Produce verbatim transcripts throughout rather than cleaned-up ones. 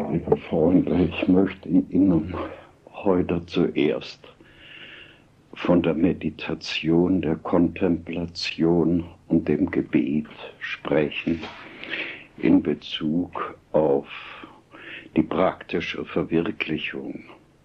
Liebe Freunde, ich möchte Ihnen heute zuerst von der Meditation, der Kontemplation und dem Gebet sprechen in Bezug auf die praktische Verwirklichung.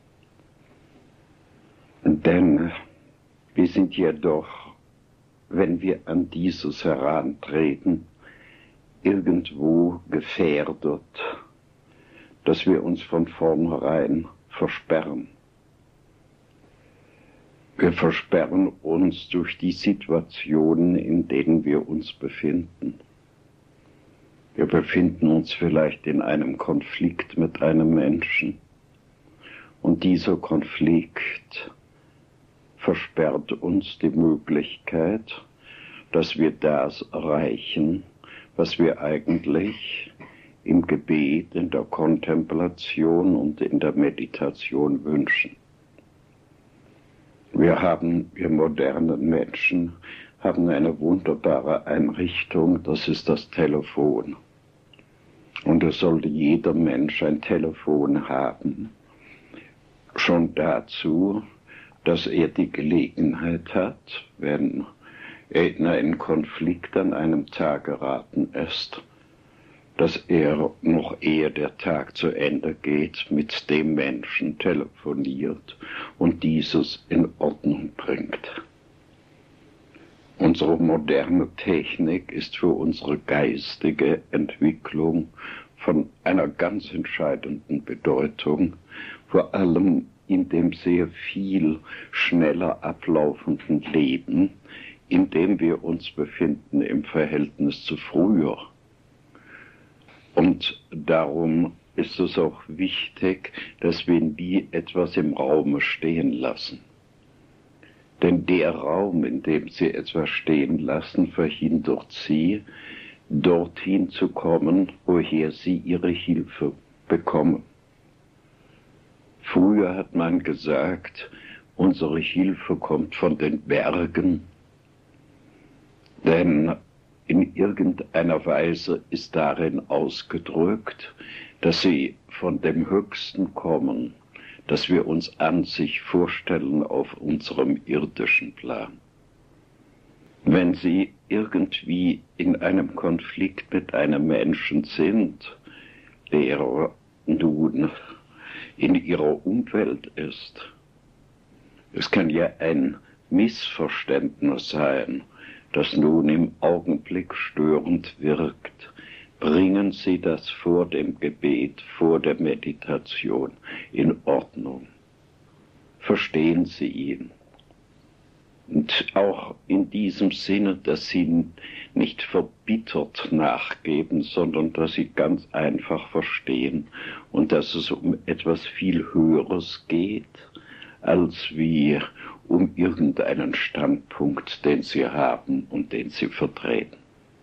Denn wir sind ja doch, wenn wir an dieses herantreten, irgendwo gefährdet, dass wir uns von vornherein versperren. Wir versperren uns durch die Situationen, in denen wir uns befinden. Wir befinden uns vielleicht in einem Konflikt mit einem Menschen und dieser Konflikt versperrt uns die Möglichkeit, dass wir das erreichen, was wir eigentlich im Gebet, in der Kontemplation und in der Meditation wünschen. Wir haben, wir modernen Menschen, haben eine wunderbare Einrichtung, das ist das Telefon. Und es sollte jeder Mensch ein Telefon haben, schon dazu, dass er die Gelegenheit hat, wenn er in einen Konflikt an einem Tag geraten ist, dass er, noch ehe der Tag zu Ende geht, mit dem Menschen telefoniert und dieses in Ordnung bringt. Unsere moderne Technik ist für unsere geistige Entwicklung von einer ganz entscheidenden Bedeutung, vor allem in dem sehr viel schneller ablaufenden Leben, in dem wir uns befinden im Verhältnis zu früher. Und darum ist es auch wichtig, dass wir nie etwas im Raume stehen lassen. Denn der Raum, in dem Sie etwas stehen lassen, verhindert Sie, dorthin zu kommen, woher Sie Ihre Hilfe bekommen. Früher hat man gesagt, unsere Hilfe kommt von den Bergen, denn in irgendeiner Weise ist darin ausgedrückt, dass sie von dem Höchsten kommen, dass wir uns an sich vorstellen auf unserem irdischen Plan. Wenn Sie irgendwie in einem Konflikt mit einem Menschen sind, der nun in Ihrer Umwelt ist, es kann ja ein Missverständnis sein, das nun im Augenblick störend wirkt, bringen Sie das vor dem Gebet, vor der Meditation in Ordnung. Verstehen Sie ihn. Und auch in diesem Sinne, dass Sie nicht verbittert nachgeben, sondern dass Sie ganz einfach verstehen und dass es um etwas viel Höheres geht, als wie um irgendeinen Standpunkt, den Sie haben und den Sie vertreten.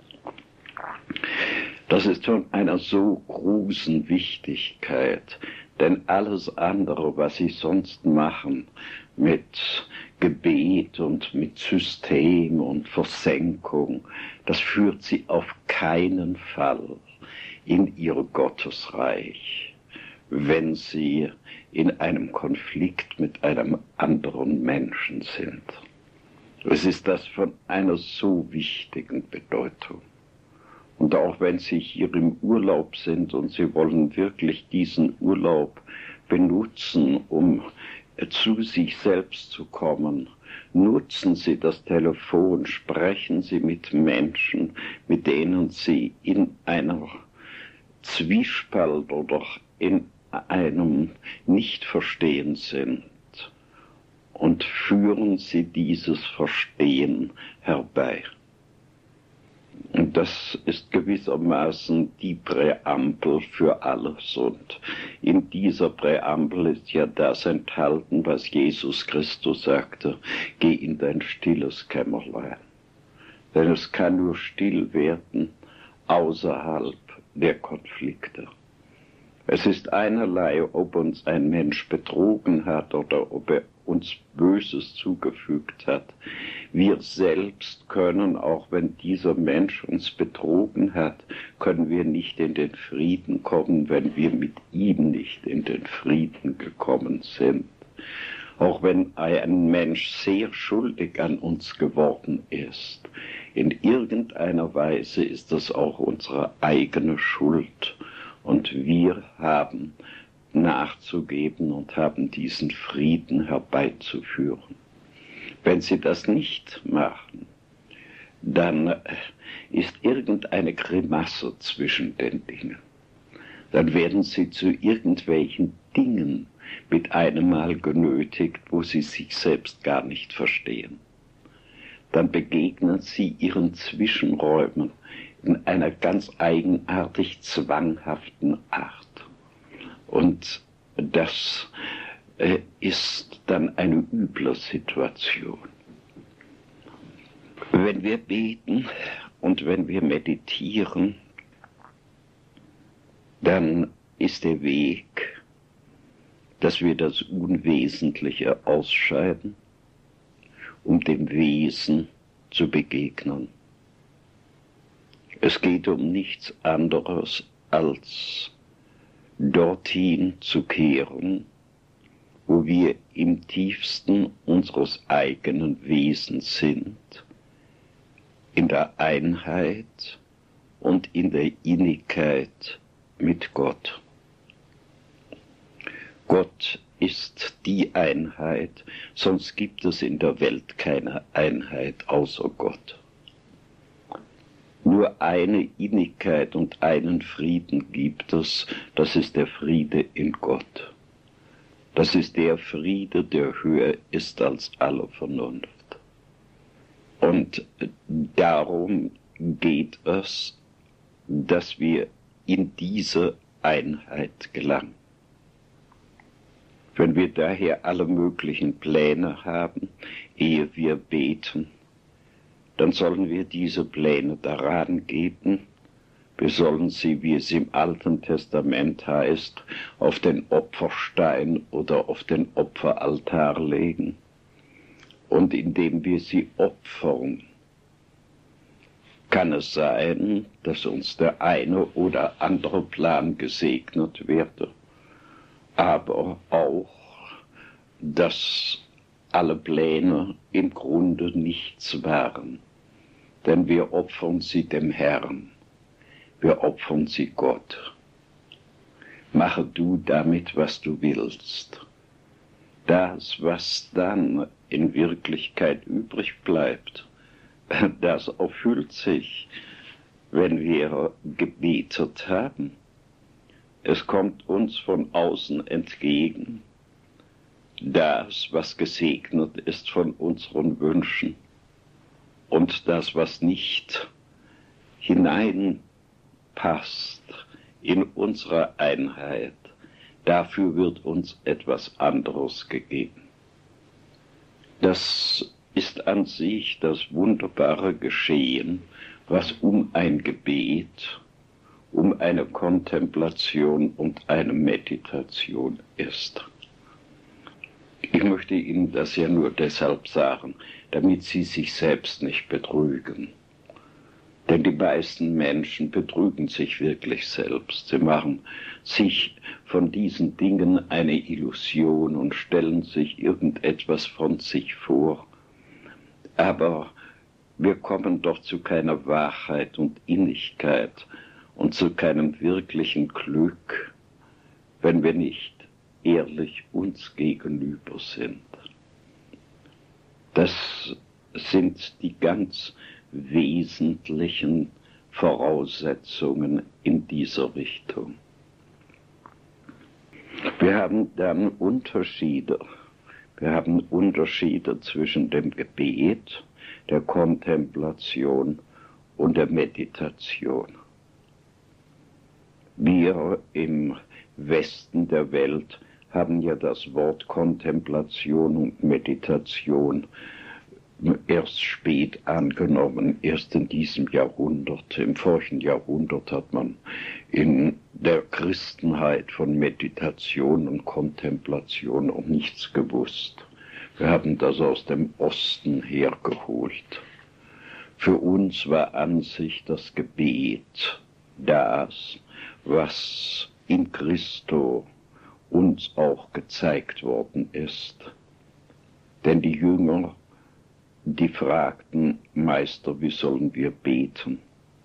Das ist von einer so großen Wichtigkeit, denn alles andere, was Sie sonst machen, mit Gebet und mit System und Versenkung, das führt Sie auf keinen Fall in Ihr Gottesreich, wenn Sie in einem Konflikt mit einem anderen Menschen sind. Es ist das von einer so wichtigen Bedeutung. Und auch wenn Sie hier im Urlaub sind und Sie wollen wirklich diesen Urlaub benutzen, um zu sich selbst zu kommen, nutzen Sie das Telefon, sprechen Sie mit Menschen, mit denen Sie in einer Zwiespalt oder in einem Nichtverstehen sind, und führen Sie dieses Verstehen herbei. Und das ist gewissermaßen die Präambel für alles. Und in dieser Präambel ist ja das enthalten, was Jesus Christus sagte: Geh in dein stilles Kämmerlein. Denn es kann nur still werden außerhalb der Konflikte. Es ist einerlei, ob uns ein Mensch betrogen hat oder ob er uns Böses zugefügt hat. Wir selbst können, auch wenn dieser Mensch uns betrogen hat, können wir nicht in den Frieden kommen, wenn wir mit ihm nicht in den Frieden gekommen sind. Auch wenn ein Mensch sehr schuldig an uns geworden ist, in irgendeiner Weise ist das auch unsere eigene Schuld. Und wir haben nachzugeben und haben diesen Frieden herbeizuführen. Wenn sie das nicht machen, dann ist irgendeine Grimasse zwischen den Dingen. Dann werden sie zu irgendwelchen Dingen mit einem Mal genötigt, wo sie sich selbst gar nicht verstehen. Dann begegnen sie ihren Zwischenräumen in einer ganz eigenartig zwanghaften Art. Und das äh, ist dann eine üble Situation. Wenn wir beten und wenn wir meditieren, dann ist der Weg, dass wir das Unwesentliche ausscheiden, um dem Wesen zu begegnen. Es geht um nichts anderes, als dorthin zu kehren, wo wir im tiefsten unseres eigenen Wesens sind, in der Einheit und in der Innigkeit mit Gott. Gott ist die Einheit, sonst gibt es in der Welt keine Einheit außer Gott. Nur eine Innigkeit und einen Frieden gibt es, das ist der Friede in Gott. Das ist der Friede, der höher ist als alle Vernunft. Und darum geht es, dass wir in diese Einheit gelangen. Wenn wir daher alle möglichen Pläne haben, ehe wir beten, dann sollen wir diese Pläne daran geben. Wir sollen sie, wie es im Alten Testament heißt, auf den Opferstein oder auf den Opferaltar legen. Und indem wir sie opfern, kann es sein, dass uns der eine oder andere Plan gesegnet werde, aber auch, dass alle Pläne im Grunde nichts waren, denn wir opfern sie dem Herrn, wir opfern sie Gott. Mache du damit, was du willst. Das, was dann in Wirklichkeit übrig bleibt, das erfüllt sich, wenn wir gebetet haben. Es kommt uns von außen entgegen, das, was gesegnet ist von unseren Wünschen, und das, was nicht hineinpasst in unsere Einheit, dafür wird uns etwas anderes gegeben. Das ist an sich das wunderbare Geschehen, was um ein Gebet, um eine Kontemplation und eine Meditation ist. Ich möchte Ihnen das ja nur deshalb sagen, damit Sie sich selbst nicht betrügen. Denn die meisten Menschen betrügen sich wirklich selbst. Sie machen sich von diesen Dingen eine Illusion und stellen sich irgendetwas von sich vor. Aber wir kommen doch zu keiner Wahrheit und Innigkeit und zu keinem wirklichen Glück, wenn wir nicht ehrlich uns gegenüber sind. Das sind die ganz wesentlichen Voraussetzungen in dieser Richtung. Wir haben dann Unterschiede. Wir haben Unterschiede zwischen dem Gebet, der Kontemplation und der Meditation. Wir im Westen der Welt haben ja das Wort Kontemplation und Meditation erst spät angenommen, erst in diesem Jahrhundert. Im vorigen Jahrhundert hat man in der Christenheit von Meditation und Kontemplation noch nichts gewusst. Wir haben das aus dem Osten hergeholt. Für uns war an sich das Gebet das, was in Christo uns auch gezeigt worden ist. Denn die Jünger, die fragten, Meister, wie sollen wir beten?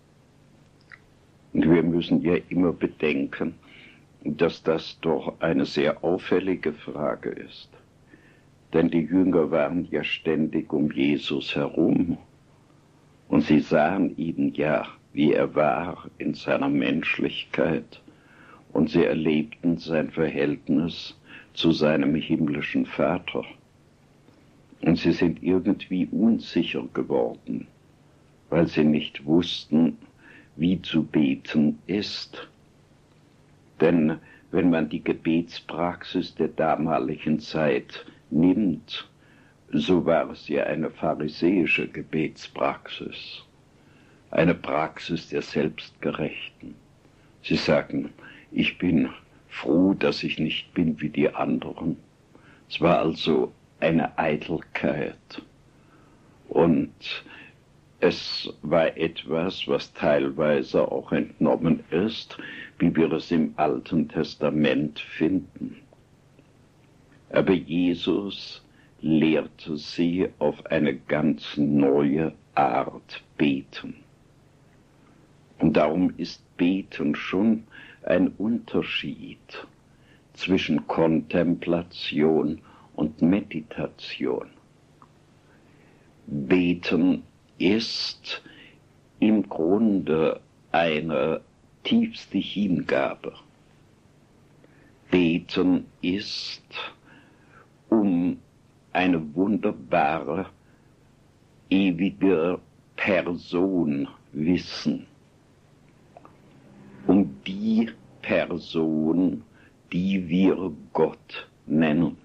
Und wir müssen ja immer bedenken, dass das doch eine sehr auffällige Frage ist. Denn die Jünger waren ja ständig um Jesus herum. Und sie sahen ihn ja, wie er war in seiner Menschlichkeit. Und sie erlebten sein Verhältnis zu seinem himmlischen Vater. Und sie sind irgendwie unsicher geworden, weil sie nicht wussten, wie zu beten ist. Denn wenn man die Gebetspraxis der damaligen Zeit nimmt, so war es ja eine pharisäische Gebetspraxis, eine Praxis der Selbstgerechten. Sie sagen, ich bin froh, dass ich nicht bin wie die anderen. Es war also eine Eitelkeit und es war etwas, was teilweise auch entnommen ist, wie wir es im Alten Testament finden. Aber Jesus lehrte sie auf eine ganz neue Art beten. Und darum ist Beten schon ein Unterschied zwischen Kontemplation und Meditation. Beten ist im Grunde eine tiefste Hingabe. Beten ist um eine wunderbare, ewige Person wissen, um die Person, die wir Gott nennen.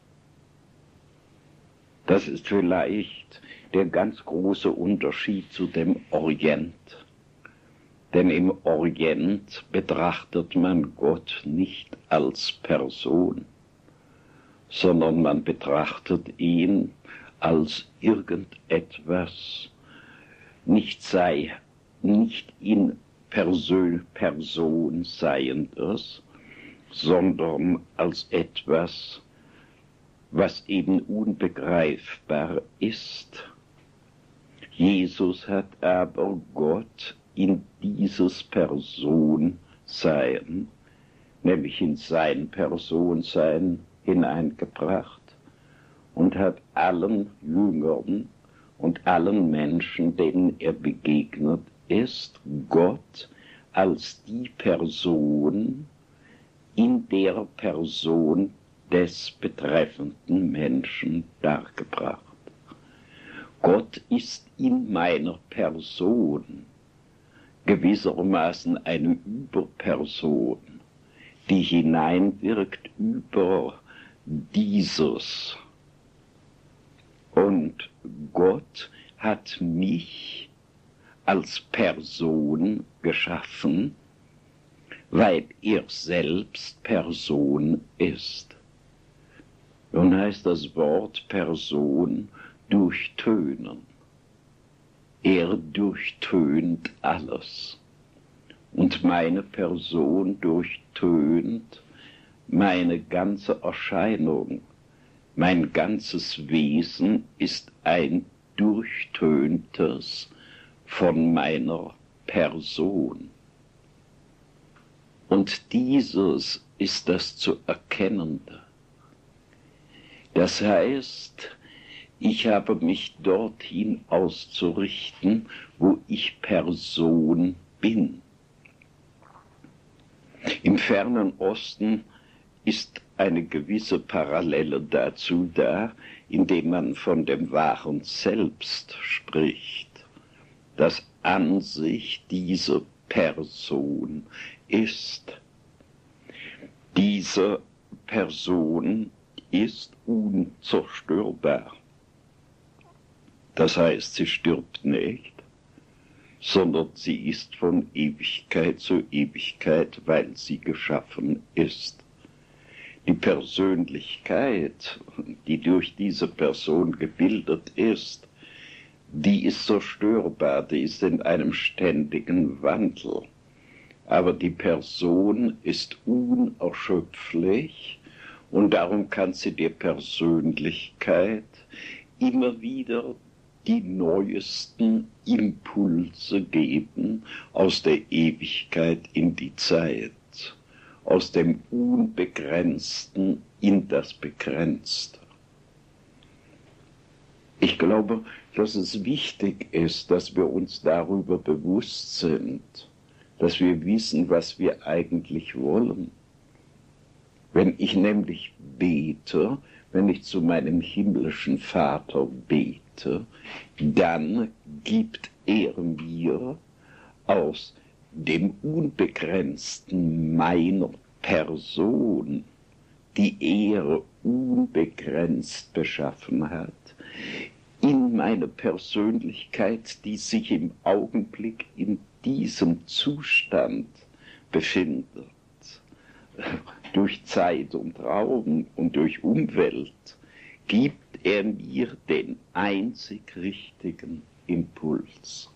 Das ist vielleicht der ganz große Unterschied zu dem Orient. Denn im Orient betrachtet man Gott nicht als Person, sondern man betrachtet ihn als irgendetwas, nicht sei, nicht in Person, Person Seiendes, sondern als etwas, was eben unbegreifbar ist. Jesus hat aber Gott in dieses Personsein, nämlich in sein Personsein hineingebracht und hat allen Jüngern und allen Menschen, denen er begegnet ist, Gott als die Person in der Person des betreffenden Menschen dargebracht. Gott ist in meiner Person gewissermaßen eine Überperson, die hineinwirkt über dieses. Und Gott hat mich als Person geschaffen, weil er selbst Person ist. Nun heißt das Wort Person durchtönen. Er durchtönt alles. Und meine Person durchtönt meine ganze Erscheinung. Mein ganzes Wesen ist ein durchtöntes von meiner Person. Und dieses ist das zu Erkennende. Das heißt, ich habe mich dorthin auszurichten, wo ich Person bin. Im fernen Osten ist eine gewisse Parallele dazu da, indem man von dem wahren Selbst spricht, das an sich diese Person ist. Diese Person ist unzerstörbar. Das heißt, sie stirbt nicht, sondern sie ist von Ewigkeit zu Ewigkeit, weil sie geschaffen ist. Die Persönlichkeit, die durch diese Person gebildet ist, die ist zerstörbar, die ist in einem ständigen Wandel. Aber die Person ist unerschöpflich und darum kann sie der Persönlichkeit immer wieder die neuesten Impulse geben aus der Ewigkeit in die Zeit, aus dem Unbegrenzten in das Begrenzte. Ich glaube, dass es wichtig ist, dass wir uns darüber bewusst sind, dass wir wissen, was wir eigentlich wollen. Wenn ich nämlich bete, wenn ich zu meinem himmlischen Vater bete, dann gibt er mir aus dem Unbegrenzten meiner Person, die er unbegrenzt beschaffen hat, in meine Persönlichkeit, die sich im Augenblick in diesem Zustand befindet, durch Zeit und Raum und durch Umwelt, gibt er mir den einzig richtigen Impuls.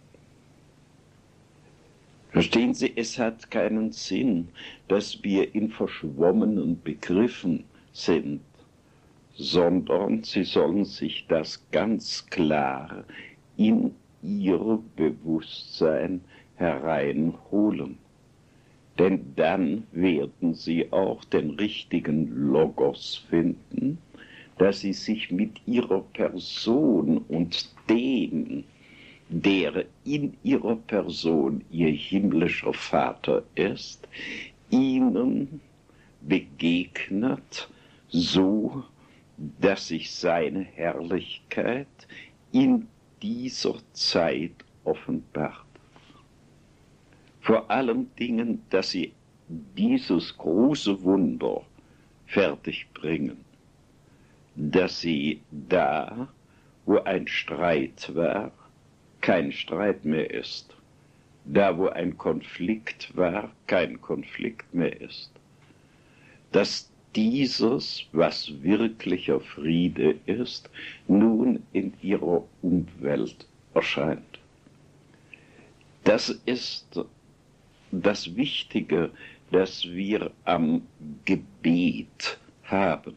Verstehen Sie, es hat keinen Sinn, dass wir in verschwommenen Begriffen sind, sondern Sie sollen sich das ganz klar in Ihr Bewusstsein hereinholen. Denn dann werden Sie auch den richtigen Logos finden, dass Sie sich mit Ihrer Person und dem, der in Ihrer Person Ihr himmlischer Vater ist, Ihnen begegnet, so dass sich seine Herrlichkeit in dieser Zeit offenbart. Vor allen Dingen, dass sie dieses große Wunder fertigbringen, dass sie da, wo ein Streit war, kein Streit mehr ist, da, wo ein Konflikt war, kein Konflikt mehr ist, dass dieses, was wirklicher Friede ist, nun in ihrer Umwelt erscheint. Das ist das Wichtige, das wir am Gebet haben.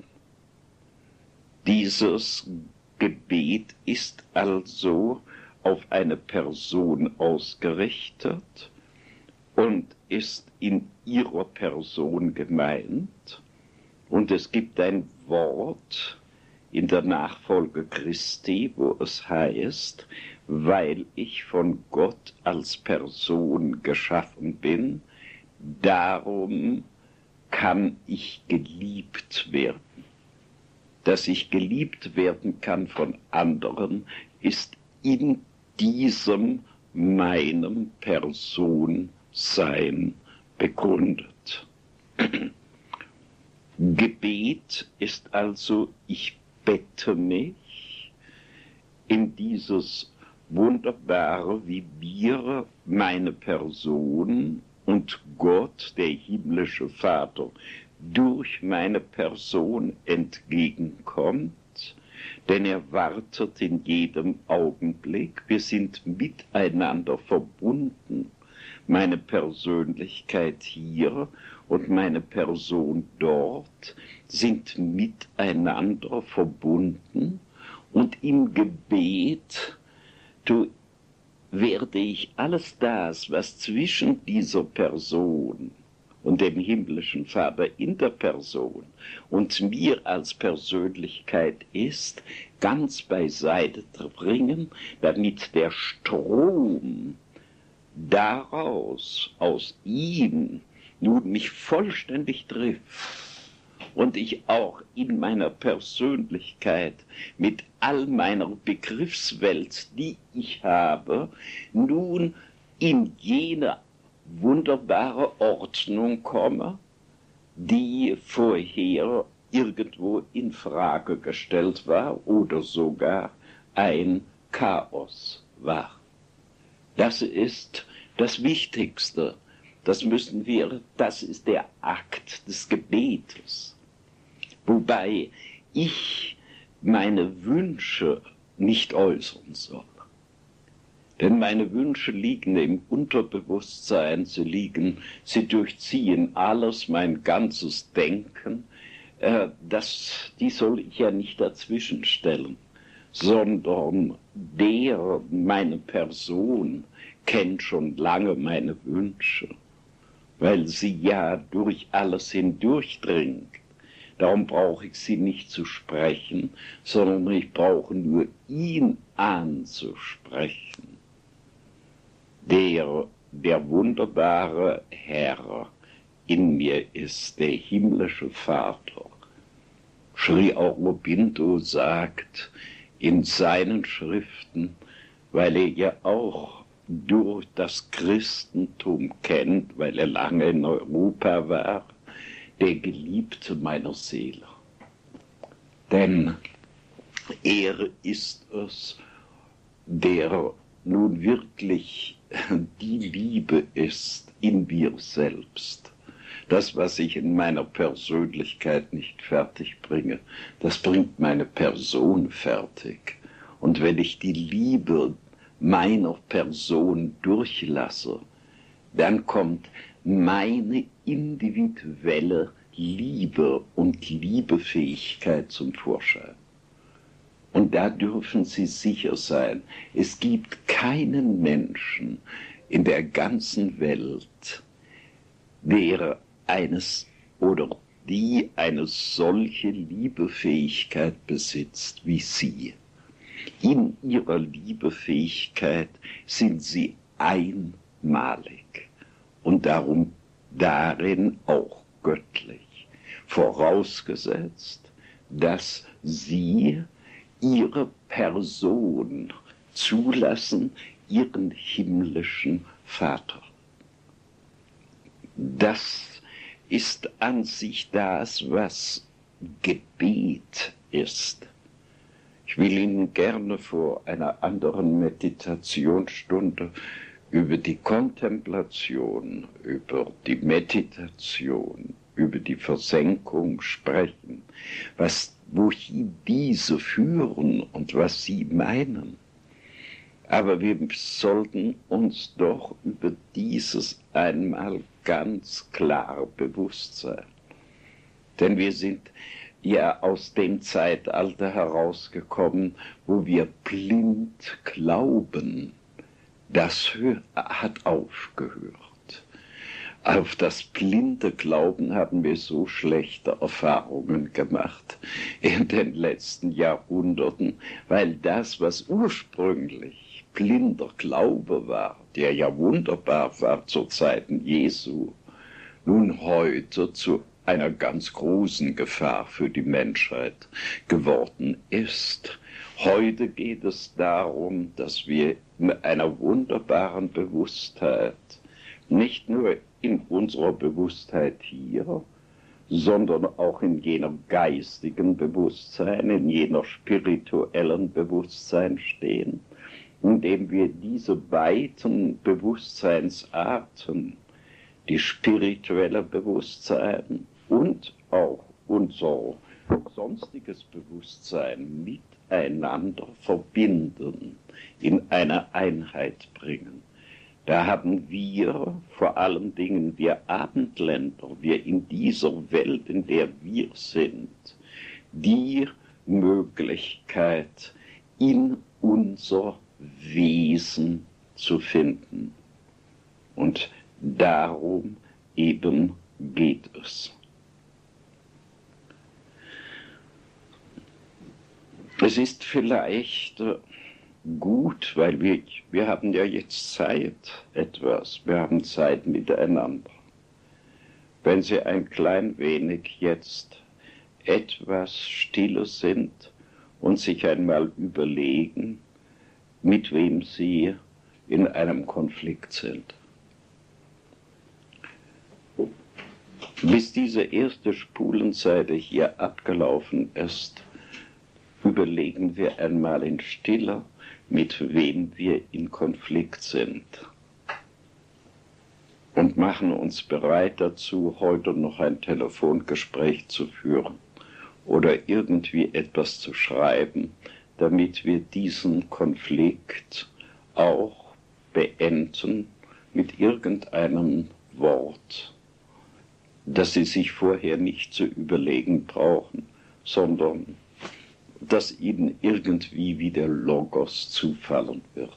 Dieses Gebet ist also auf eine Person ausgerichtet und ist in ihrer Person gemeint. Und es gibt ein Wort in der Nachfolge Christi, wo es heißt, weil ich von Gott als Person geschaffen bin, darum kann ich geliebt werden. Dass ich geliebt werden kann von anderen, ist in diesem meinem Personsein begründet. Gebet ist also, ich bette mich in dieses Wunderbare, wie mir meine Person und Gott, der himmlische Vater, durch meine Person entgegenkommt, denn er wartet in jedem Augenblick. Wir sind miteinander verbunden. Meine Persönlichkeit hier und meine Person dort sind miteinander verbunden und im Gebet tu, werde ich alles das, was zwischen dieser Person und dem himmlischen Vater in der Person und mir als Persönlichkeit ist, ganz beiseite bringen, damit der Strom daraus, aus ihm, nun mich vollständig trifft und ich auch in meiner Persönlichkeit mit all meiner Begriffswelt, die ich habe, nun in jene wunderbare Ordnung komme, die vorher irgendwo in Frage gestellt war oder sogar ein Chaos war. Das ist das Wichtigste. Das müssen wir, das ist der Akt des Gebetes. wobei ich meine Wünsche nicht äußern soll. Denn meine Wünsche liegen im Unterbewusstsein, sie liegen, sie durchziehen alles, mein ganzes Denken. Äh, das, die soll ich ja nicht dazwischen stellen, sondern der, meine Person, kennt schon lange meine Wünsche, weil sie ja durch alles hindurchdringt. Darum brauche ich sie nicht zu sprechen, sondern ich brauche nur ihn anzusprechen. Der, der wunderbare Herr in mir ist, der himmlische Vater. Sri Aurobindo sagt in seinen Schriften, weil er ja auch durch das Christentum kennt, weil er lange in Europa war, der Geliebte meiner Seele. Denn er ist es, der nun wirklich die Liebe ist in mir selbst. Das, was ich in meiner Persönlichkeit nicht fertig bringe, das bringt meine Person fertig. Und wenn ich die Liebe meiner Person durchlasse, dann kommt meine individuelle Liebe und Liebefähigkeit zum Vorschein. Und da dürfen Sie sicher sein, es gibt keinen Menschen in der ganzen Welt, der eines oder die eine solche Liebefähigkeit besitzt wie Sie. In ihrer Liebefähigkeit sind Sie einmalig und darum darin auch göttlich, vorausgesetzt, dass Sie Ihre Person zulassen, Ihren himmlischen Vater. Das ist an sich das, was Gebet ist. Ich will Ihnen gerne vor einer anderen Meditationsstunde über die Kontemplation, über die Meditation, über die Versenkung sprechen, was, wohin diese führen und was sie meinen. Aber wir sollten uns doch über dieses einmal ganz klar bewusst sein. Denn wir sind ja aus dem Zeitalter herausgekommen, wo wir blind glauben. Das hat aufgehört. Auf das blinde Glauben haben wir so schlechte Erfahrungen gemacht in den letzten Jahrhunderten, weil das, was ursprünglich blinder Glaube war, der ja wunderbar war zu Zeiten Jesu, nun heute zu einer ganz großen Gefahr für die Menschheit geworden ist. Heute geht es darum, dass wir mit einer wunderbaren Bewusstheit, nicht nur in unserer Bewusstheit hier, sondern auch in jener geistigen Bewusstsein, in jener spirituellen Bewusstsein stehen, indem wir diese beiden Bewusstseinsarten, die spirituelle Bewusstsein und auch unser sonstiges Bewusstsein miteinander verbinden, in eine Einheit bringen. Da haben wir, vor allen Dingen wir Abendländer, wir in dieser Welt, in der wir sind, die Möglichkeit, in unser Wesen zu finden. Und darum eben geht es. Es ist vielleicht gut, weil wir, wir haben ja jetzt Zeit etwas, wir haben Zeit miteinander. Wenn Sie ein klein wenig jetzt etwas stille sind und sich einmal überlegen, mit wem Sie in einem Konflikt sind. Bis diese erste Spulenseite hier abgelaufen ist, überlegen wir einmal in Stille, mit wem wir in Konflikt sind. Und machen uns bereit dazu, heute noch ein Telefongespräch zu führen oder irgendwie etwas zu schreiben, damit wir diesen Konflikt auch beenden mit irgendeinem Wort, das Sie sich vorher nicht zu überlegen brauchen, sondern das Ihnen irgendwie wie der Logos zufallen wird.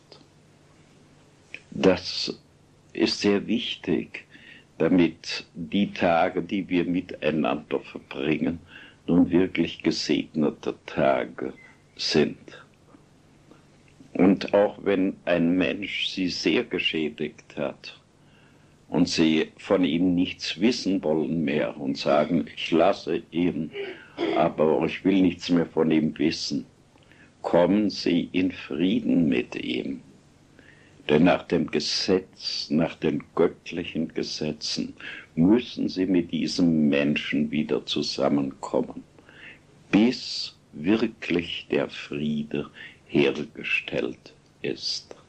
Das ist sehr wichtig, damit die Tage, die wir miteinander verbringen, nun wirklich gesegnete Tage sind. Und auch wenn ein Mensch Sie sehr geschädigt hat und Sie von ihm nichts wissen wollen mehr und sagen, ich lasse ihn, aber ich will nichts mehr von ihm wissen, kommen Sie in Frieden mit ihm. Denn nach dem Gesetz, nach den göttlichen Gesetzen, müssen Sie mit diesem Menschen wieder zusammenkommen, bis wirklich der Friede hergestellt ist.